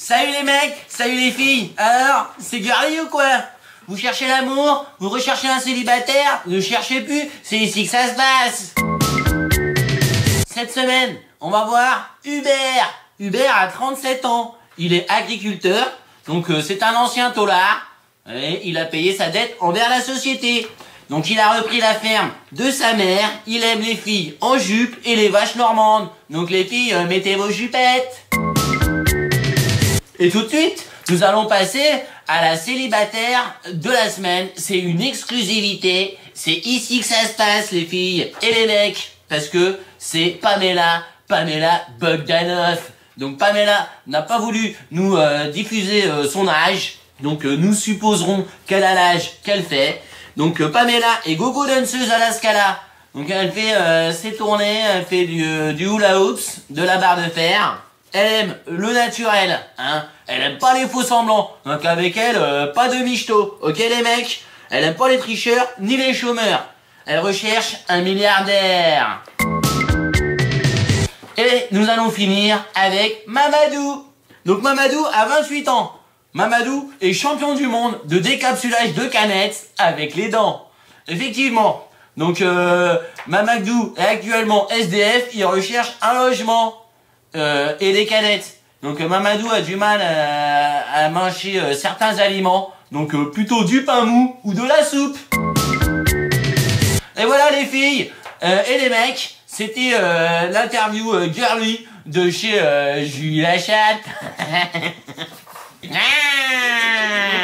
Salut les mecs, salut les filles. Alors, c'est girly ou quoi? Vous cherchez l'amour? Vous recherchez un célibataire? Ne cherchez plus, c'est ici que ça se passe. Cette semaine, on va voir Hubert. Hubert a 37 ans. Il est agriculteur, donc c'est un ancien tôlard. Et il a payé sa dette envers la société. Donc il a repris la ferme de sa mère. Il aime les filles en jupe et les vaches normandes. Donc les filles, mettez vos jupettes. Et tout de suite, nous allons passer à la célibataire de la semaine. C'est une exclusivité. C'est ici que ça se passe, les filles et les mecs. Parce que c'est Pamela Bogdanov. Donc Pamela n'a pas voulu nous diffuser son âge. Donc nous supposerons qu'elle a l'âge qu'elle fait. Donc Pamela est gogo danseuse à la Scala. Donc elle fait ses tournées, elle fait du hula hoops, de la barre de fer. Elle aime le naturel, hein. Elle aime pas les faux semblants. Donc avec elle, pas de michto. Ok les mecs? Elle aime pas les tricheurs ni les chômeurs. Elle recherche un milliardaire. Et nous allons finir avec Mamadou. Donc Mamadou a 28 ans. Mamadou est champion du monde de décapsulage de canettes avec les dents. Effectivement. Donc Mamadou est actuellement SDF, il recherche un logement et des canettes. Donc Mamadou a du mal à manger certains aliments. Donc plutôt du pain mou ou de la soupe. Et voilà les filles et les mecs. C'était l'interview girly de chez Julie Lachatte.